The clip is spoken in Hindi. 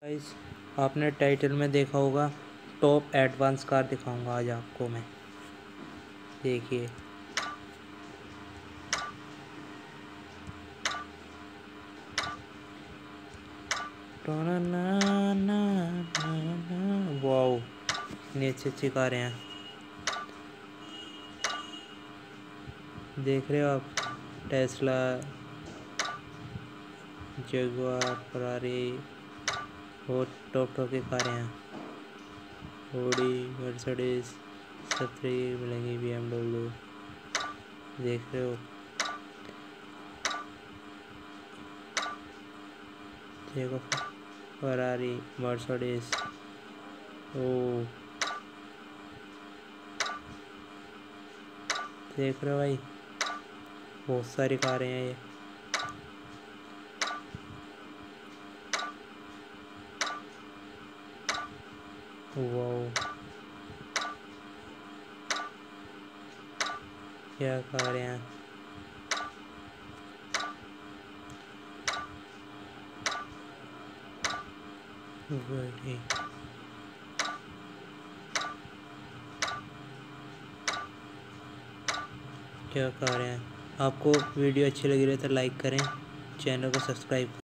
गाइस, आपने टाइटल में देखा होगा टॉप एडवांस कार दिखाऊंगा आज आपको मैं। देखिए वाओ, इतनी अच्छी कारें हैं। देख रहे हो आप, टेस्ला, जगुआर, फरारी और टॉप की कारें हैं। ऑडी, मर्सिडीज सब फ्री मिलेंगी। BMW देख रहे हो, देखो फरारी, मर्सिडीज। ओ देख रहे हो भाई, बहुत सारी कारें हैं ये। वाओ, क्या कारें हैं। बड़ी क्या कारें हैं। आपको वीडियो अच्छी लगी रही तो लाइक करें, चैनल को सब्सक्राइब करें।